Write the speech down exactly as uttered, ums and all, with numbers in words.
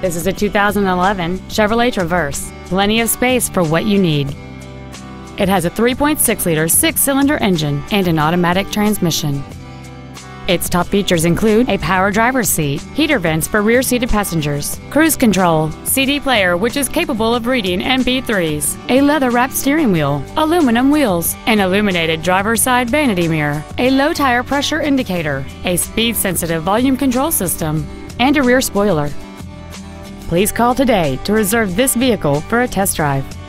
This is a two thousand eleven Chevrolet Traverse. Plenty of space for what you need. It has a three point six liter six-cylinder engine and an automatic transmission. Its top features include a power driver's seat, heater vents for rear-seated passengers, cruise control, C D player which is capable of reading M P threes, a leather-wrapped steering wheel, aluminum wheels, an illuminated driver's side vanity mirror, a low tire pressure indicator, a speed-sensitive volume control system, and a rear spoiler. Please call today to reserve this vehicle for a test drive.